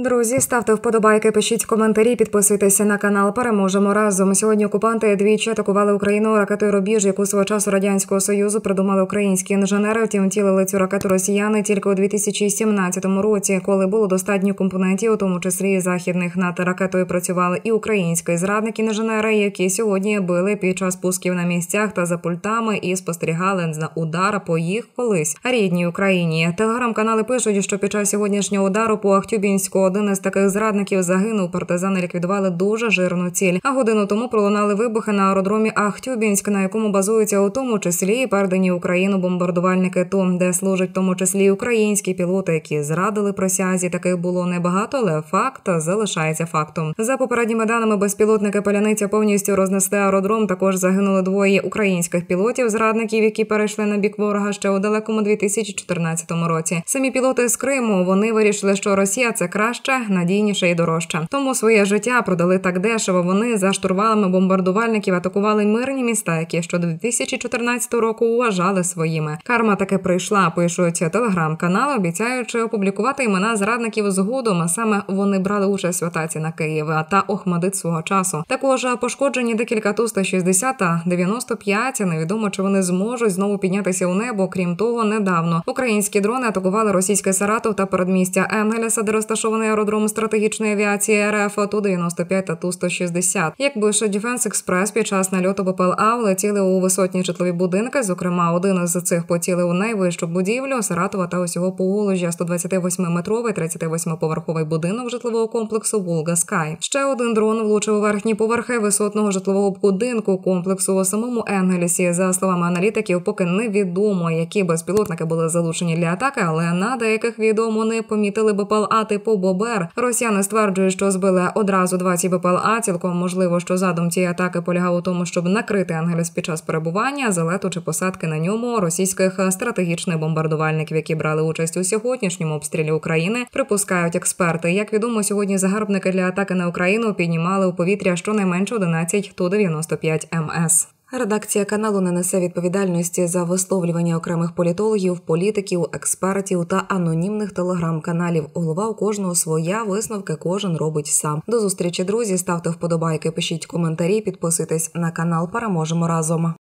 Друзі, ставте вподобайки, пишіть коментарі, підписуйтеся на канал. Переможемо разом. Сьогодні окупанти двічі атакували Україну ракетою «Рубіж», яку свого часу Радянського Союзу придумали українські інженери. Втім, втілили цю ракету росіяни тільки у 2017 році, коли було достатньо компонентів, у тому числі і західних. Над ракетою працювали і українські зрадники-інженери, які сьогодні били під час пусків на місцях та за пультами і спостерігали на удар по їх колись рідній Україні. Телеграм-канали пишуть, що під час сьогоднішнього удару по Ахтюбінську один із таких зрадників загинув. Партизани ліквідували дуже жирну ціль. А годину тому пролунали вибухи на аеродромі Ахтюбінськ, на якому базуються у тому числі і передані Україну бомбардувальники ТУ, де служать в тому числі і українські пілоти, які зрадили присязі. Таких було небагато, але факт залишається фактом. За попередніми даними, безпілотники «Паляниця» повністю рознесли аеродром. Також загинули двоє українських пілотів-зрадників, які перейшли на бік ворога ще у далекому 2014 році. Самі пілоти з Криму, вони вирішили, що Росія – це краще, надійніше і дорожче. Тому своє життя продали так дешево. Вони за штурвалами бомбардувальників атакували мирні міста, які ще до 2014 року вважали своїми. Карма таки прийшла, пишуть телеграм-канали, обіцяючи опублікувати імена зрадників згодом, а саме вони брали участь в атаці на Київ та Охмадит свого часу. Також пошкоджені декілька Ту-160 та 95, невідомо, чи вони зможуть знову піднятися у небо. Крім того, недавно українські дрони атакували російський Саратов та передмістя Енгельса, де розташований аеродром стратегічної авіації РФ, Ту-95 та Ту-160. Як пише Defense Express, під час нальоту БПЛА влетіли у висотні житлові будинки, зокрема, один з цих поцілив у найвищу будівлю Саратова та усього Поволжя, 128-метровий 38-поверховий будинок житлового комплексу «Волга Скай». Ще один дрон влучив у верхні поверхи висотного житлового будинку комплексу у самому Енгельсі. За словами аналітиків, поки невідомо, які безпілотники були залучені для атаки, але на деяких відомо не помітили БПЛА типу «Бобер». Росіяни стверджують, що збили одразу 20 БПЛА. Цілком можливо, що задум цієї атаки полягав у тому, щоб накрити Енгельс під час перебування, залету чи посадки на ньому російських стратегічних бомбардувальників, які брали участь у сьогоднішньому обстрілі України, припускають експерти. Як відомо, сьогодні загарбники для атаки на Україну піднімали у повітря щонайменше 11 Ту-95 МС. Редакція каналу не несе відповідальності за висловлювання окремих політологів, політиків, експертів та анонімних телеграм-каналів. Голова у кожного своя, висновки кожен робить сам. До зустрічі, друзі, ставте вподобайки, пишіть коментарі, підписуйтесь на канал. Переможемо разом.